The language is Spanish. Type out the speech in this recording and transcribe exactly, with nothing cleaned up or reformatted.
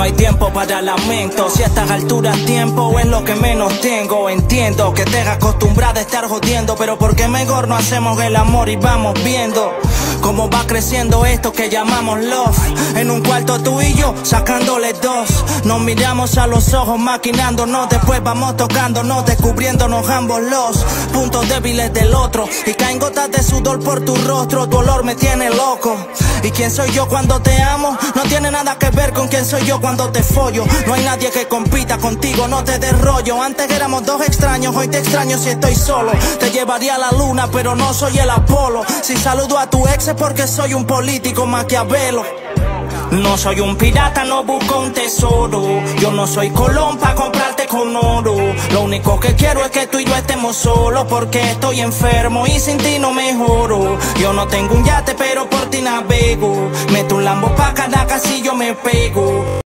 hay tiempo para lamento. Si a estas alturas tiempo es lo que menos tengo. Entiendo que te has acostumbrado a estar jodiendo, pero ¿por qué mejor no hacemos el amor y vamos viendo cómo va creciendo esto que llamamos love? En un cuarto tú y yo, sacándole dos. Nos miramos a los ojos, maquinándonos. Después vamos tocándonos, descubriéndonos ambos los puntos débiles del otro. Y caen gotas de sudor por tu rostro. Tu olor me tiene loco. ¿Y quién soy yo cuando te amo? No tiene nada que ver con quién soy yo cuando te follo. No hay nadie que compita contigo, no te des rollo. Antes éramos dos extraños, hoy te extraño si estoy solo. Te llevaría a la luna, pero no soy el Apolo. Si saludo a tu ex es porque soy un político maquiavelo. No soy un pirata, no busco un tesoro. Yo no soy Colón pa' comprarte con oro. Lo único que quiero es que tú y yo estemos solos, porque estoy enfermo y sin ti no mejoro. Yo no tengo un yate pero por ti navego. Meto un Lambo pa' Caracas y yo me pego.